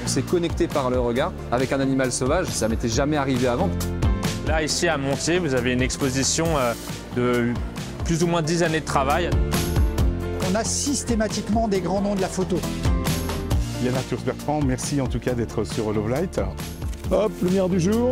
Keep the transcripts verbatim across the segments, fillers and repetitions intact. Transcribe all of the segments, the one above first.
s'est connecté par le regard avec un animal sauvage. Ça m'était jamais arrivé avant. Là, ici à Montier, vous avez une exposition de plus ou moins dix années de travail. On a systématiquement des grands noms de la photo. Yann Arthur Bertrand, merci en tout cas d'être sur Lovelight. Hop, lumière du jour.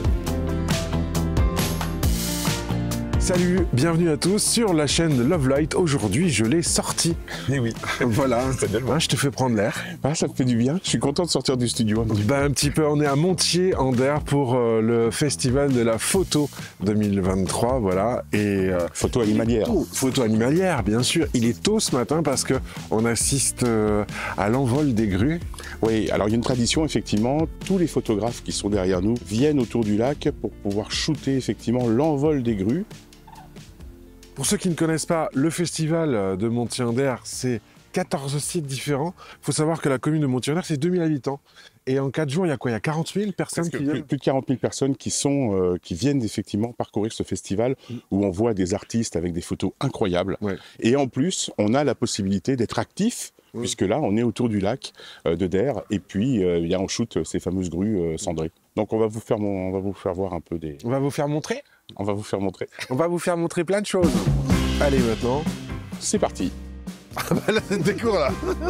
Salut, bienvenue à tous sur la chaîne Lovelight. Aujourd'hui, je l'ai sorti. Et oui, voilà, hein, je te fais prendre l'air. Ah, ça me fait du bien, je suis content de sortir du studio. Bah, un petit peu, on est à Montier, en Der, pour euh, le festival de la photo deux mille vingt-trois, voilà. Et, euh, photo animalière. Oh, photo animalière, bien sûr. Il est tôt ce matin parce qu'on assiste euh, à l'envol des grues. Oui, alors il y a une tradition, effectivement, tous les photographes qui sont derrière nous viennent autour du lac pour pouvoir shooter effectivement l'envol des grues. Pour ceux qui ne connaissent pas, le festival de Montier-en-Der, c'est quatorze sites différents. Il faut savoir que la commune de Montier-en-Der, c'est deux mille habitants. Et en quatre jours, il y a quoi? Il y a quarante mille personnes qui viennent. Plus de quarante mille personnes qui, sont, euh, qui viennent effectivement parcourir ce festival mmh. où on voit des artistes avec des photos incroyables. Ouais. Et en plus, on a la possibilité d'être actif, mmh. puisque là, on est autour du lac euh, de Der. Et puis, euh, il y a on shoot ces fameuses grues euh, cendrées. Donc, on va, vous faire, on va vous faire voir un peu des... On va vous faire montrer On va vous faire montrer. On va vous faire montrer plein de choses. Allez, maintenant, c'est parti. Ah bah là, c'est des cours, là.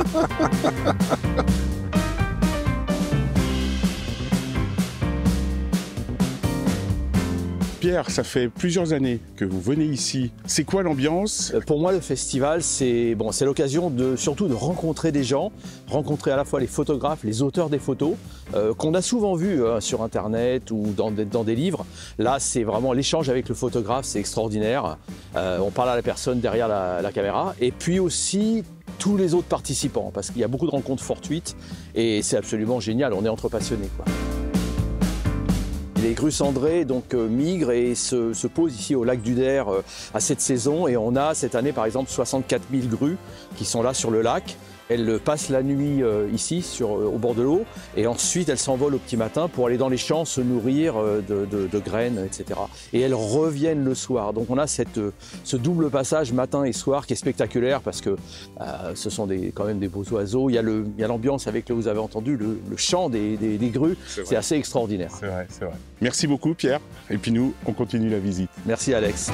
Pierre, ça fait plusieurs années que vous venez ici. C'est quoi l'ambiance? Pour moi, le festival, c'est bon, c'est l'occasion de surtout de rencontrer des gens, rencontrer à la fois les photographes, les auteurs des photos, euh, qu'on a souvent vus euh, sur Internet ou dans des, dans des livres. Là, c'est vraiment l'échange avec le photographe, c'est extraordinaire. Euh, on parle à la personne derrière la, la caméra. Et puis aussi tous les autres participants, parce qu'il y a beaucoup de rencontres fortuites et c'est absolument génial. On est entre passionnés, quoi. Les grues cendrées donc, euh, migrent et se, se posent ici au lac du Der euh, à cette saison. Et on a cette année par exemple soixante-quatre mille grues qui sont là sur le lac. Elles passent la nuit euh, ici sur, euh, au bord de l'eau et ensuite elles s'envolent au petit matin pour aller dans les champs se nourrir euh, de, de, de graines, et cetera. Et elles reviennent le soir. Donc on a cette, euh, ce double passage matin et soir qui est spectaculaire parce que euh, ce sont des, quand même des beaux oiseaux. Il y a l'ambiance avec, le, vous avez entendu, le, le chant des, des, des grues. C'est assez extraordinaire. C'est vrai, c'est vrai. Merci beaucoup Pierre. Et puis nous, on continue la visite. Merci Alex.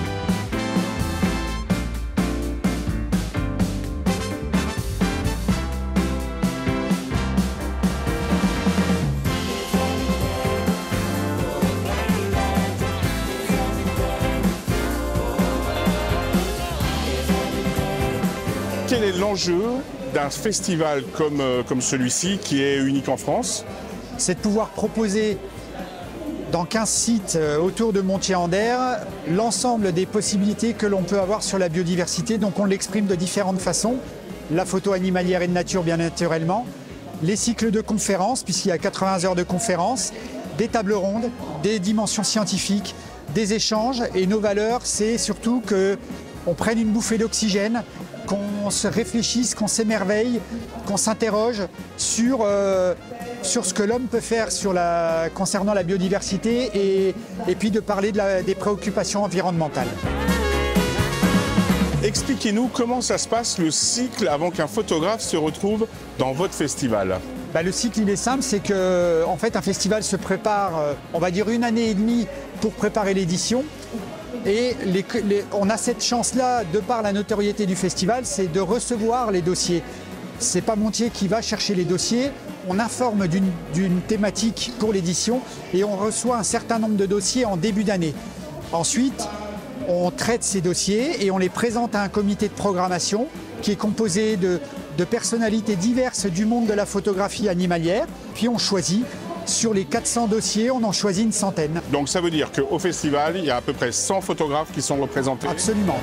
Quel est l'enjeu d'un festival comme, euh, comme celui-ci qui est unique en France? C'est de pouvoir proposer dans quinze sites euh, autour de Montier-en-Der l'ensemble des possibilités que l'on peut avoir sur la biodiversité. Donc on l'exprime de différentes façons. La photo animalière et de nature bien naturellement, les cycles de conférences puisqu'il y a quatre-vingts heures de conférences, des tables rondes, des dimensions scientifiques, des échanges. Et nos valeurs, c'est surtout qu'on prenne une bouffée d'oxygène, qu'on se réfléchisse, qu'on s'émerveille, qu'on s'interroge sur, euh, sur ce que l'homme peut faire sur la, concernant la biodiversité et, et puis de parler de la, des préoccupations environnementales. Expliquez-nous comment ça se passe le cycle avant qu'un photographe se retrouve dans votre festival. Bah, le cycle il est simple, c'est que en fait, un festival se prépare, on va dire une année et demie pour préparer l'édition. Et les, les, on a cette chance-là, de par la notoriété du festival, c'est de recevoir les dossiers. C'est pas Montier qui va chercher les dossiers, on informe d'une thématique pour l'édition et on reçoit un certain nombre de dossiers en début d'année. Ensuite, on traite ces dossiers et on les présente à un comité de programmation qui est composé de, de personnalités diverses du monde de la photographie animalière. Puis on choisit. Sur les quatre cents dossiers, on en choisit une centaine. Donc ça veut dire qu'au festival, il y a à peu près cent photographes qui sont représentés? Absolument.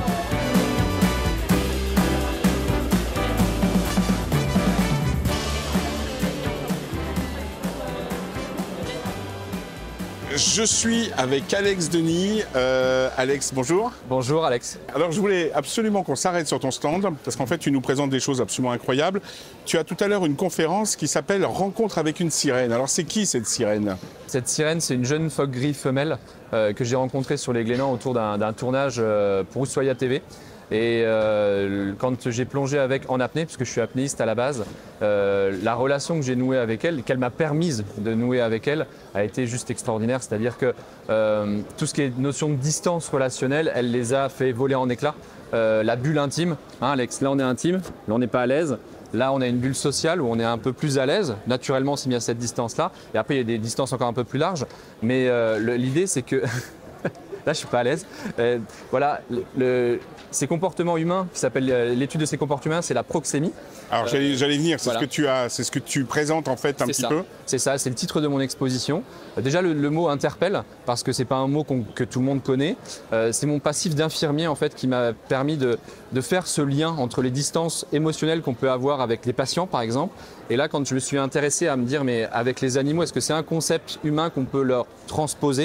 Je suis avec Alex Denis. Euh, Alex, bonjour. Bonjour Alex. Alors je voulais absolument qu'on s'arrête sur ton stand parce qu'en fait tu nous présentes des choses absolument incroyables. Tu as tout à l'heure une conférence qui s'appelle Rencontre avec une sirène. Alors c'est qui cette sirène? Cette sirène, c'est une jeune phoque gris femelle euh, que j'ai rencontrée sur les Glénans autour d'un tournage euh, pour Ushuaïa T V. Et euh, quand j'ai plongé avec en apnée, parce que je suis apnéiste à la base, euh, la relation que j'ai nouée avec elle, qu'elle m'a permise de nouer avec elle, a été juste extraordinaire. C'est-à-dire que euh, tout ce qui est notion de distance relationnelle, elle les a fait voler en éclats. Euh, la bulle intime, hein, Alex, là on est intime, là on n'est pas à l'aise. Là, on a une bulle sociale où on est un peu plus à l'aise. Naturellement, c'est mis à cette distance-là. Et après, il y a des distances encore un peu plus larges. Mais euh, l'idée, c'est que... Là, je suis pas à l'aise. Euh, voilà, le, le, ces comportements humains, qui s'appelle l'étude de ces comportements humains, c'est la proxémie. Alors, euh, j'allais venir, c'est voilà. ce que tu as, c'est ce que tu présentes en fait un petit ça. peu. C'est ça, c'est le titre de mon exposition. Euh, déjà, le, le mot interpelle, parce que c'est pas un mot qu'on, que tout le monde connaît. Euh, c'est mon passif d'infirmier en fait qui m'a permis de, de faire ce lien entre les distances émotionnelles qu'on peut avoir avec les patients, par exemple. Et là, quand je me suis intéressé à me dire, mais avec les animaux, est-ce que c'est un concept humain qu'on peut leur transposer?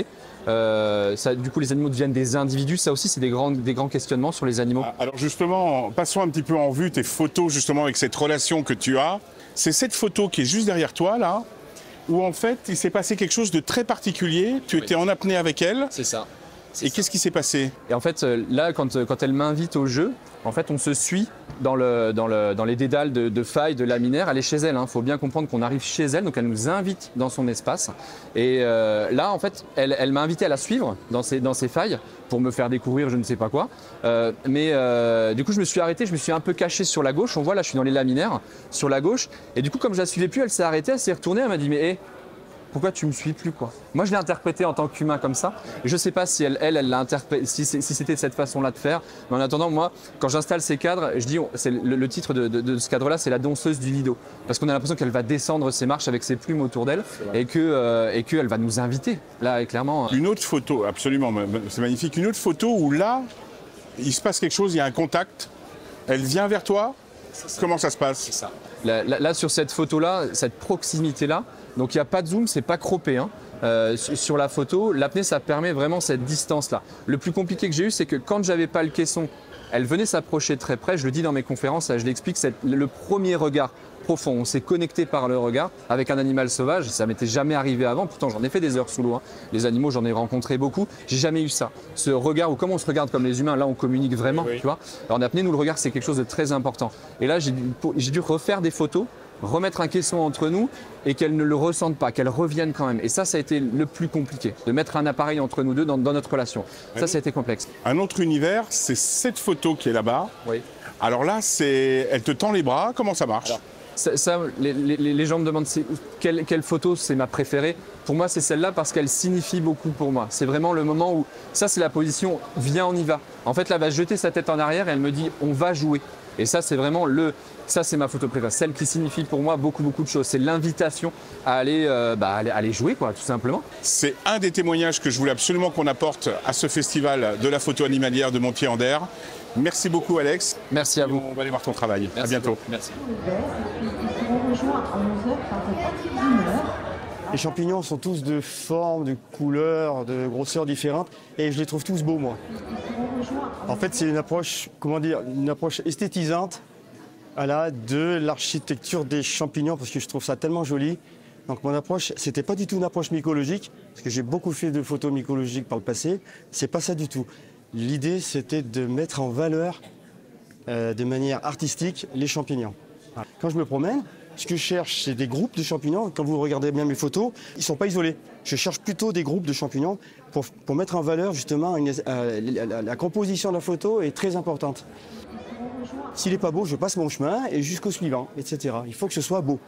Euh, ça, du coup, les animaux deviennent des individus. Ça aussi, c'est des grands, des grands questionnements sur les animaux. Alors justement, passons un petit peu en vue tes photos justement avec cette relation que tu as. C'est cette photo qui est juste derrière toi là, où en fait, il s'est passé quelque chose de très particulier. Tu oui. étais en apnée avec elle. C'est ça. Et qu'est-ce qui s'est passé? Et en fait, là, quand, quand elle m'invite au jeu, en fait, on se suit dans, le, dans, le, dans les dédales de, de failles, de laminaires. Elle est chez elle. Il hein. faut bien comprendre qu'on arrive chez elle, donc elle nous invite dans son espace. Et euh, là, en fait, elle, elle m'a invité à la suivre dans ses, dans ses failles pour me faire découvrir je ne sais pas quoi. Euh, mais euh, du coup, je me suis arrêté, je me suis un peu caché sur la gauche. On voit là, je suis dans les laminaires, sur la gauche. Et du coup, comme je la suivais plus, elle s'est arrêtée, elle s'est retournée, elle m'a dit « mais hé, pourquoi tu me suis plus quoi ?» Moi, je l'ai interprété en tant qu'humain comme ça. Et je ne sais pas si elle, elle, elle l'a interprété, si, si c'était de cette façon-là de faire. Mais en attendant, moi, quand j'installe ces cadres, je dis, c'est le, le titre de, de, de ce cadre-là, c'est la danseuse du Lido, parce qu'on a l'impression qu'elle va descendre ses marches avec ses plumes autour d'elle et que euh, et qu'elle va nous inviter. Là, clairement. Une autre photo, absolument, c'est magnifique. Une autre photo où là, il se passe quelque chose, il y a un contact. Elle vient vers toi. Comment ça se passe? C'est ça. Là, là, là, sur cette photo-là, cette proximité-là. Donc il n'y a pas de zoom, c'est pas croppé. Hein. Euh, sur la photo, l'apnée, ça permet vraiment cette distance-là. Le plus compliqué que j'ai eu, c'est que quand j'avais pas le caisson, elle venait s'approcher très près. Je le dis dans mes conférences, là, je l'explique, c'est le premier regard profond. On s'est connecté par le regard avec un animal sauvage. Ça m'était jamais arrivé avant. Pourtant, j'en ai fait des heures sous l'eau. Hein. Les animaux, j'en ai rencontré beaucoup. J'ai jamais eu ça. Ce regard où, comme on se regarde comme les humains, là, on communique vraiment. Oui. Tu vois. Alors, en apnée, nous, le regard, c'est quelque chose de très important. Et là, j'ai j'ai dû refaire des photos, remettre un caisson entre nous et qu'elle ne le ressente pas, qu'elle revienne quand même. Et ça, ça a été le plus compliqué, de mettre un appareil entre nous deux dans, dans notre relation. Ça, ça a été complexe. Un autre univers, c'est cette photo qui est là-bas. Oui. Alors là, c'est, elle te tend les bras. Comment ça marche? Alors, ça, ça, les, les, les gens me demandent quelle, quelle photo c'est ma préférée. Pour moi, c'est celle-là parce qu'elle signifie beaucoup pour moi. C'est vraiment le moment où, ça, c'est la position « viens, on y va ». En fait, là, elle va jeter sa tête en arrière et elle me dit « on va jouer ». Et ça, c'est vraiment le, ça, c'est ma photo préférée, celle qui signifie pour moi beaucoup, beaucoup de choses. C'est l'invitation à aller, euh, bah, aller, aller jouer, quoi, tout simplement. C'est un des témoignages que je voulais absolument qu'on apporte à ce festival de la photo animalière de Montpied-en-Der. Merci beaucoup, Alex. Merci à vous. On va aller voir ton travail. Merci à bientôt. Beaucoup. Merci. Ils seront rejoints à onze heures par une heure. Les champignons sont tous de formes, de couleurs, de grosseurs différentes et je les trouve tous beaux, moi. En fait, c'est une approche, comment dire, une approche esthétisante voilà, de l'architecture des champignons parce que je trouve ça tellement joli. Donc mon approche, c'était pas du tout une approche mycologique parce que j'ai beaucoup fait de photos mycologiques par le passé. C'est pas ça du tout. L'idée, c'était de mettre en valeur euh, de manière artistique les champignons. Quand je me promène, ce que je cherche, c'est des groupes de champignons. Quand vous regardez bien mes photos, ils ne sont pas isolés. Je cherche plutôt des groupes de champignons pour, pour mettre en valeur justement une, euh, la, la composition de la photo est très importante. S'il n'est pas beau, je passe mon chemin et jusqu'au suivant, et cetera. Il faut que ce soit beau.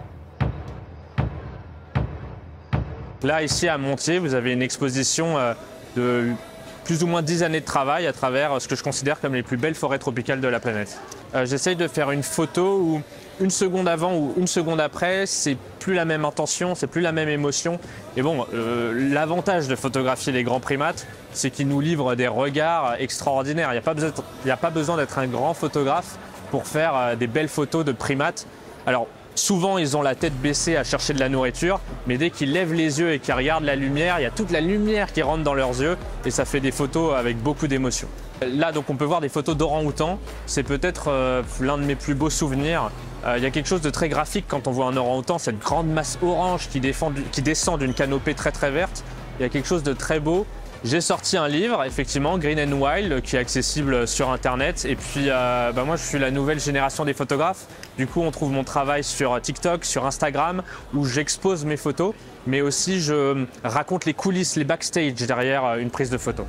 Là, ici à Montier, vous avez une exposition de plus ou moins dix années de travail à travers ce que je considère comme les plus belles forêts tropicales de la planète. Euh, J'essaye de faire une photo où une seconde avant ou une seconde après, c'est plus la même intention, c'est plus la même émotion. Et bon, euh, l'avantage de photographier les grands primates, c'est qu'ils nous livrent des regards extraordinaires. Il n'y a pas besoin, il n'y a pas besoin d'être un grand photographe pour faire euh, des belles photos de primates. Alors, souvent, ils ont la tête baissée à chercher de la nourriture, mais dès qu'ils lèvent les yeux et qu'ils regardent la lumière, il y a toute la lumière qui rentre dans leurs yeux et ça fait des photos avec beaucoup d'émotion. Là, donc, on peut voir des photos d'orang-outan. C'est peut-être euh, l'un de mes plus beaux souvenirs. Euh, il y a quelque chose de très graphique quand on voit un orang-outan, cette grande masse orange qui, défend, qui descend d'une canopée très très verte. Il y a quelque chose de très beau J'ai sorti un livre, effectivement, Green and Wild, qui est accessible sur Internet. Et puis, euh, bah moi, je suis la nouvelle génération des photographes. Du coup, on trouve mon travail sur TikTok, sur Instagram, où j'expose mes photos, mais aussi je raconte les coulisses, les backstage derrière une prise de photo.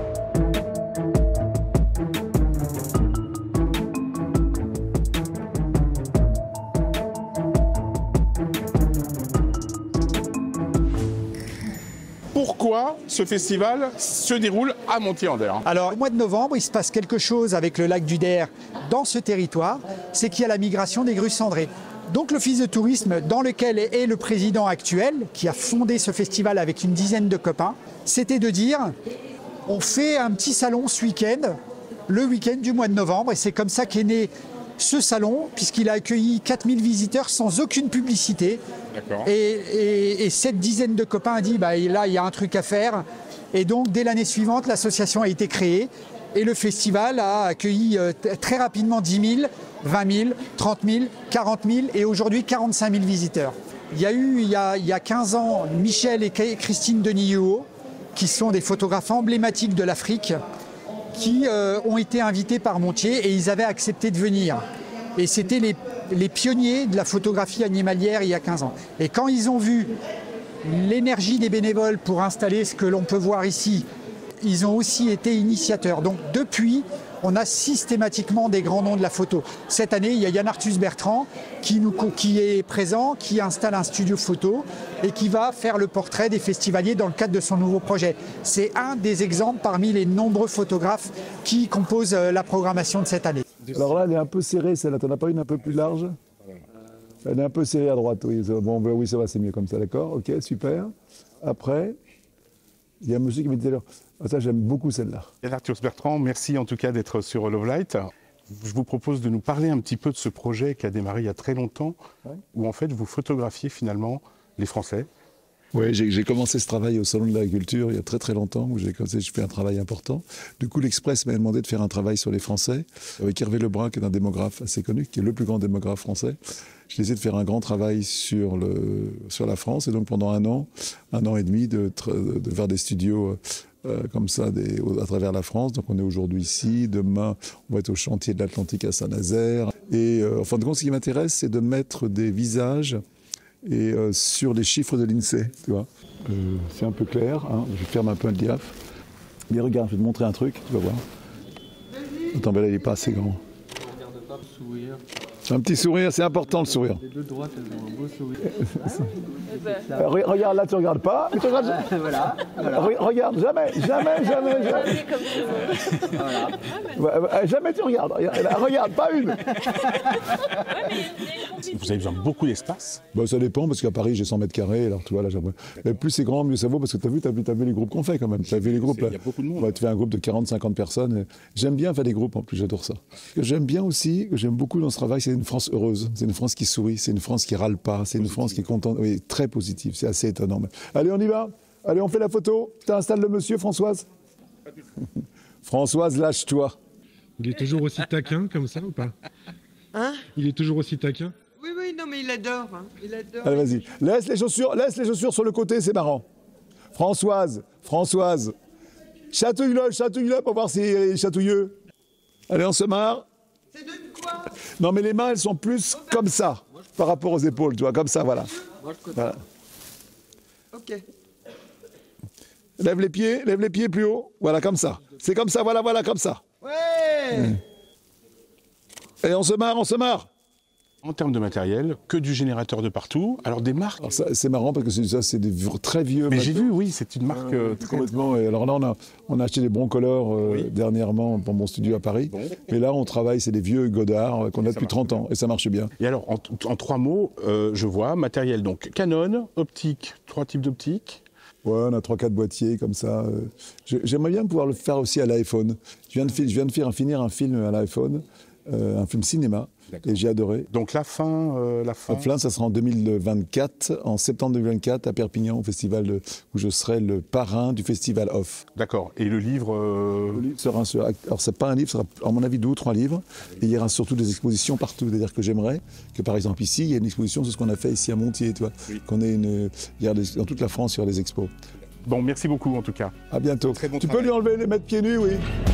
Pourquoi ce festival se déroule à Montier-en-Der? Alors, au mois de novembre, il se passe quelque chose avec le lac du Der dans ce territoire, c'est qu'il y a la migration des grues cendrées. Donc l'office de tourisme dans lequel est le président actuel, qui a fondé ce festival avec une dizaine de copains, c'était de dire on fait un petit salon ce week-end, le week-end du mois de novembre, et c'est comme ça qu'est né ce salon, puisqu'il a accueilli quatre mille visiteurs sans aucune publicité. Et, et, et cette dizaine de copains a dit bah, là il y a un truc à faire, et donc dès l'année suivante l'association a été créée et le festival a accueilli euh, très rapidement dix mille, vingt mille, trente mille, quarante mille et aujourd'hui quarante-cinq mille visiteurs. Il y a eu il y a, il y a quinze ans Michel et Christine Denis-Huot qui sont des photographes emblématiques de l'Afrique qui euh, ont été invités par Montier et ils avaient accepté de venir. Et c'était les, les pionniers de la photographie animalière il y a quinze ans. Et quand ils ont vu l'énergie des bénévoles pour installer ce que l'on peut voir ici, ils ont aussi été initiateurs. Donc depuis, on a systématiquement des grands noms de la photo. Cette année, il y a Yann Arthus Bertrand qui, nous, qui est présent, qui installe un studio photo et qui va faire le portrait des festivaliers dans le cadre de son nouveau projet. C'est un des exemples parmi les nombreux photographes qui composent la programmation de cette année. Alors là, elle est un peu serrée, celle-là. T'en as pas une un peu plus large? Elle est un peu serrée à droite, oui. Bon, oui, ça va, c'est mieux comme ça, d'accord. Ok, super. Après, il y a un monsieur qui m'a dit tout à l'heure, ah, ça, j'aime beaucoup celle-là. Yann Arthus Bertrand, merci en tout cas d'être sur Lovelight. Je vous propose de nous parler un petit peu de ce projet qui a démarré il y a très longtemps, ouais. Où en fait vous photographiez finalement les Français. Oui, j'ai commencé ce travail au Salon de l'Agriculture il y a très très longtemps, où j'ai commencé, je fais un travail important. Du coup, l'Express m'a demandé de faire un travail sur les Français, avec Hervé Lebrun, qui est un démographe assez connu, qui est le plus grand démographe français. J'ai essayé de faire un grand travail sur, le, sur la France, et donc pendant un an, un an et demi, de, de faire des studios euh, comme ça des, à travers la France. Donc on est aujourd'hui ici, demain on va être au chantier de l'Atlantique à Saint-Nazaire. Et euh, en fin de compte, ce qui m'intéresse, c'est de mettre des visages et euh, sur les chiffres de l'INSEE, tu vois. Euh, c'est un peu clair, hein. Je ferme un peu le diaph. Mais regarde, je vais te montrer un truc, tu vas voir. Attends, ben là, il n'est pas assez grand. Un petit sourire, c'est important le sourire. Les deux droites, elles ont un beau sourire. euh, regarde, là tu regardes pas. Tu regardes... voilà, voilà. Re regarde, jamais, jamais, jamais, jamais. Voilà. Jamais tu regardes. Regarde, pas une. Vous avez besoin de beaucoup d'espace? Bah, ça dépend, parce qu'à Paris j'ai cent mètres carrés, alors tu vois là j'aimerais. Mais plus c'est grand, mieux ça vaut, parce que tu as vu, tu as vu, tu as vu les groupes qu'on fait quand même. Tu as vu les groupes là. Il y a beaucoup de monde. Ouais, tu fais un groupe de quarante cinquante personnes. J'aime bien faire des groupes en plus, j'adore ça. Ce que j'aime bien aussi, que j'aime beaucoup dans ce travail, c'est une France heureuse. C'est une France qui sourit, c'est une France qui râle pas, c'est une France qui est contente. Oui, très positive, c'est assez étonnant. Allez, on y va. Allez, on fait la photo. Tu installes le monsieur, Françoise. Françoise, lâche-toi. Il est toujours aussi taquin comme ça ou pas? Hein? Il est toujours aussi taquin? Oui, oui, non, mais il adore. Hein. Il adore. Allez, vas-y. Laisse les chaussures, laisse les chaussures sur le côté, c'est marrant. Françoise, Françoise. Chatouille-le, chatouille-le pour voir s'il est chatouilleux. Allez, on se marre. C'est de quoi? Non, mais les mains, elles sont plus comme ça, par rapport aux épaules, tu vois, comme ça, voilà. Voilà. Ok. Lève les pieds, lève les pieds plus haut. Voilà, comme ça. C'est comme ça, voilà, voilà, comme ça. Ouais. Mmh. Et on se marre, on se marre. En termes de matériel, que du générateur de partout. Alors des marques. C'est marrant parce que ça, c'est des très vieux. Mais j'ai vu, oui, c'est une marque euh, très... complètement. Et alors là, on a, on a acheté des broncolores euh, oui. dernièrement pour mon studio à Paris. Bon. Et là, on travaille, c'est des vieux Godard qu'on a depuis trente ans, et ça marche bien. Et alors, en, en trois mots, euh, je vois matériel donc Canon, optique, trois types d'optiques. Ouais, on a trois quatre boîtiers comme ça. J'aimerais bien pouvoir le faire aussi à l'iPhone. Je viens de, je viens de faire, finir un film à l'iPhone, euh, un film cinéma. Et j'ai adoré. Donc la fin, euh, la fin. La fin, ça sera en deux mille vingt-quatre, en septembre deux mille vingt-quatre, à Perpignan, au festival de, où je serai le parrain du festival Off. D'accord. Et le livre, euh... le livre sera sur, alors c'est pas un livre, ce sera à mon avis deux ou trois livres. Et il y aura surtout des expositions partout. C'est-à-dire que j'aimerais que par exemple ici, il y ait une exposition sur ce qu'on a fait ici à Montier, tu vois. Oui. Qu'on ait une, il y a des, dans toute la France, il y aura des expos. Bon, merci beaucoup en tout cas. À bientôt. Très bon tu travail. peux lui enlever les mettre pieds nus, oui.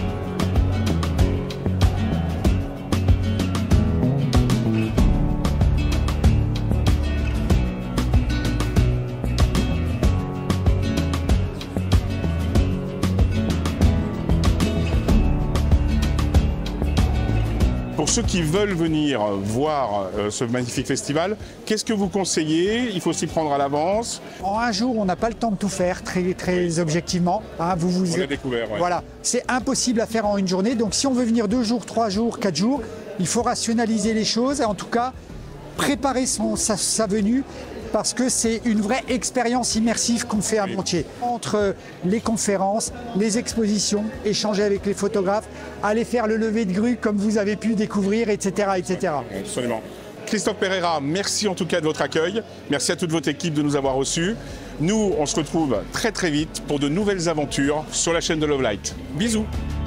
Pour ceux qui veulent venir voir euh, ce magnifique festival, qu'est-ce que vous conseillez? Il faut s'y prendre à l'avance. En un jour, on n'a pas le temps de tout faire, très, très objectivement. Hein, vous, vous, On l'a découvert, ouais. Voilà, c'est impossible à faire en une journée. Donc si on veut venir deux jours, trois jours, quatre jours, il faut rationaliser les choses et en tout cas préparer son, sa, sa venue parce que c'est une vraie expérience immersive qu'on fait à Montier. Entre les conférences, les expositions, échanger avec les photographes, aller faire le lever de grue comme vous avez pu découvrir, et cetera et cetera. Absolument. Christophe Pereira, merci en tout cas de votre accueil. Merci à toute votre équipe de nous avoir reçus. Nous, on se retrouve très très vite pour de nouvelles aventures sur la chaîne de Lovelight. Bisous.